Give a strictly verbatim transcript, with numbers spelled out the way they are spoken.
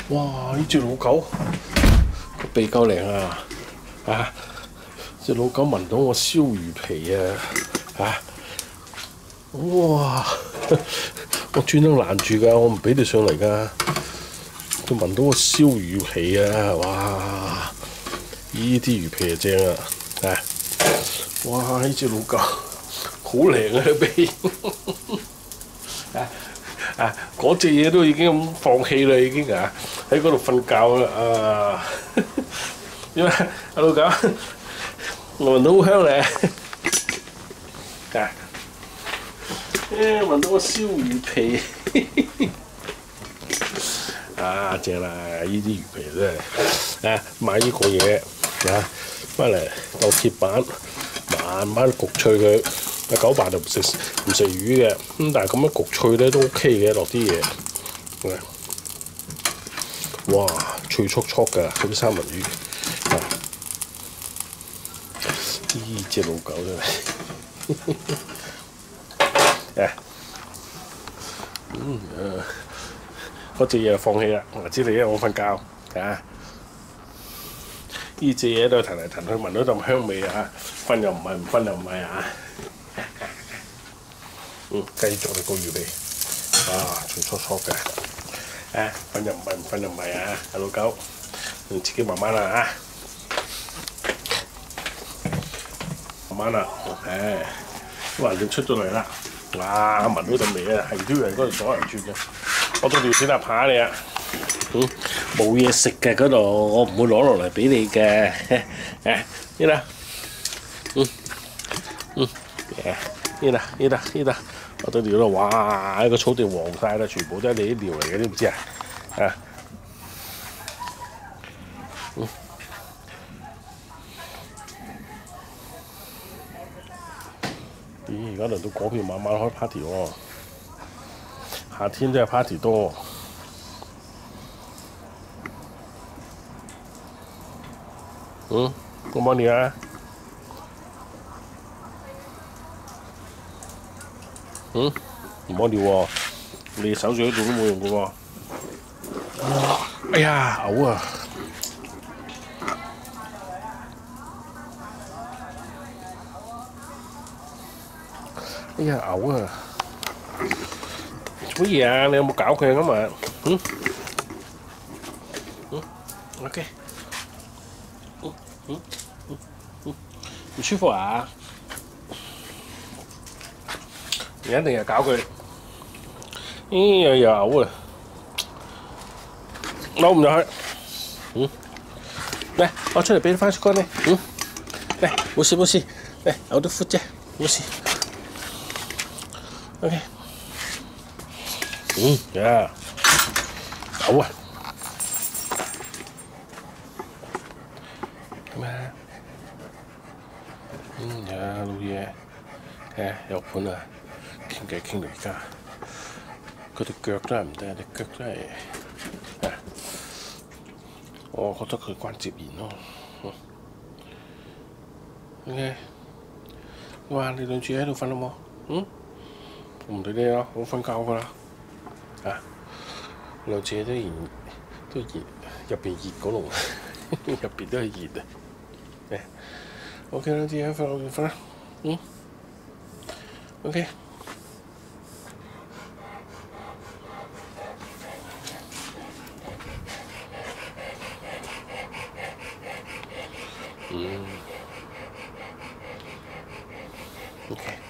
哇！呢隻老狗個鼻夠靚啊！啊！隻老狗聞到我燒魚皮啊！啊！哇！我專登攔住㗎，我唔俾你上嚟㗎。佢聞到我燒魚皮啊！哇！呢啲魚皮就正啊！啊！哇！呢隻老狗好靚啊！鼻啊！啊！嗰隻嘢都已經咁放棄啦，已經啊喺嗰度瞓覺啦啊！點啊，阿老狗，聞到好香咧啊！誒，聞到個燒魚皮啊，正啦！呢啲魚皮真係啊，買呢個嘢啊，翻嚟當鐵板，慢慢焗脆佢。阿九爸就唔食唔食魚嘅，咁但係咁樣焗脆咧都 OK 嘅，落啲嘢。哇！脆速速㗎，嗰啲三文魚。呢隻老狗真係誒，嗯啊，嗰隻嘢就放棄啦。我知你因為我瞓覺啊。呢隻嘢都騰嚟騰去，聞到陣香味啊！瞓又唔係，唔瞓又唔係啊！嗯，繼續你個魚皮，啊，脆脆脆嘅，誒，瞓又唔係，唔瞓又唔係啊！阿老狗，你自己慢慢啦啊，慢慢啦，誒，橫掂出咗嚟啦，哇，聞到陣味啊，係都係嗰度阻人轉嘅，我到條線啊扒你啊，嗯，冇嘢食嘅嗰度，我唔會攞落嚟俾你嘅，誒，呢啦，嗯，嗯，誒。呢啦呢啦呢啦，我對料啦，哇！個草地黃晒啦，全部都係你啲料嚟嘅，知唔知啊？啊，嗯，咦！而家輪到嗰邊晚晚開 party 喎，夏天真係 party 多。嗯，我幫你啊。嗯，唔好尿喎，你手住喺度都冇用嘅喎。哎呀，嘔啊！哎呀，嘔啊！做乜嘢啊？你有冇搞佢啊？今日？嗯？嗯 ？OK。嗯嗯嗯嗯，唔舒服啊？你一定係搞佢，咦又又嘔啊！攞唔入去，嗯，嚟攞出嚟俾你番薯乾你，嗯，嚟冇事冇事，嚟嘔啲血啫，冇事 ，OK， 嗯呀，嘔啊，咩啊？嗯呀老嘢，誒有盤啊！傾偈傾到而家，佢對腳都係唔得，對腳都係誒，我覺得佢關節炎咯。OK， 哇！你兩住喺度瞓好冇？嗯，我唔理你啦，我瞓覺㗎啦。啊，兩住都熱，都熱，入邊熱嗰籠，入邊都係熱啊。誒 ，OK 兩住喺瞓瞓啦。嗯 ，OK。嗯 ，OK。